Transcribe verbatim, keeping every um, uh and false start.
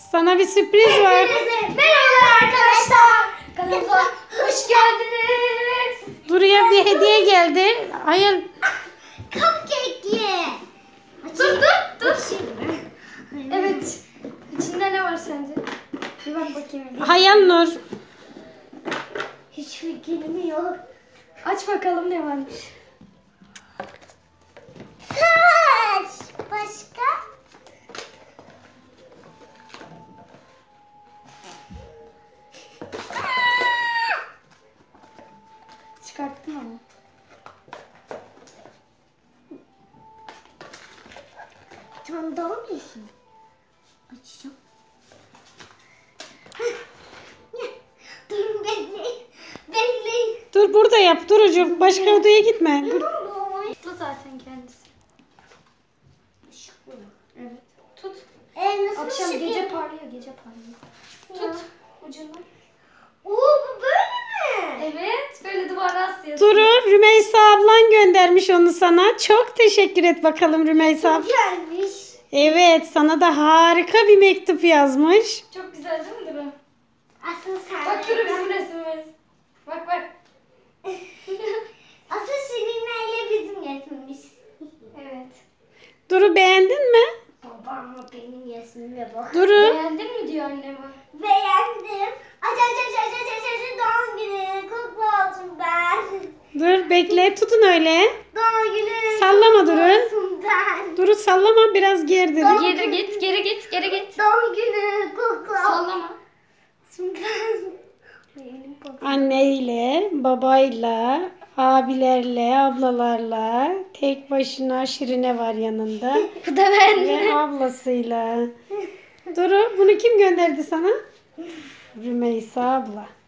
Sana bir sürpriz var. Merhabalar arkadaşlar. Kanalımıza hoş geldiniz. Duru'ya bir hediye geldi. Hayır. Cupcake. Dur dur dur. Evet. İçinde ne var sence? Bir bak bakayım. Hayal Nur. Hiç fikrim yok. Aç bakalım ne varmış. Saç. Başka? Çıkarttım ama. Tamam daha mı yesin? Açacağım. Durun bekleyin. Bekleyin. Dur burada yap Duru'cum. Başka odaya gitme. Dur. Tut zaten kendisi. Işıklı mı? Evet. Tut. E, nasıl Akşam ışık gece ya? Parlıyor, gece parlıyor. Tut ucundan. Oo bu böyle mi? Evet, böyle duvara asıyorsun. Duru, Rümeysa ablan göndermiş onu sana. Çok teşekkür et bakalım Rümeysa. Gelmiş. Evet, sana da harika bir mektup yazmış. Çok güzel değil mi Duru? Asıl sen. Bak Duru bizim resmimiz. Bak bak. Asıl Şirine ile bizim resmimiz. Evet. Duru beğendin mi? Babam benim resmime bak. Duru. Beğendin mi diyor anneme? Beğendim. Aç aç aç aç aç aç aç doğum günü. Kutlu olsun ben. Dur bekle, tutun öyle. Doğum günü. Sallama Duru. Olsun ben. Duru sallama, biraz gerdir. Geri git, geri git, geri git. Doğum günü kutlu olsun. Sallama. Ben. Anneyle, babayla, abilerle, ablalarla, tek başına Şirine var yanında. Bu da ben. Ve ablasıyla. Duru, bunu kim gönderdi sana? Rümeysa abla.